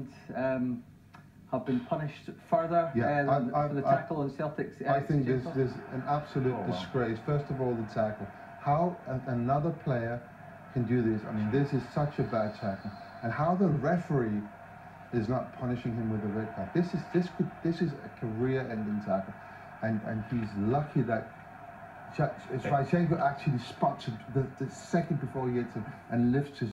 and have been punished further for the tackle on Celtic's. I think there's an absolute disgrace. First of all, the tackle. How another player can do this? I mean, this is such a bad tackle, and how the referee is not punishing him with a red card. This is a career-ending tackle, and he's lucky that Sviatchenko actually spots it the second before he hits him and lifts his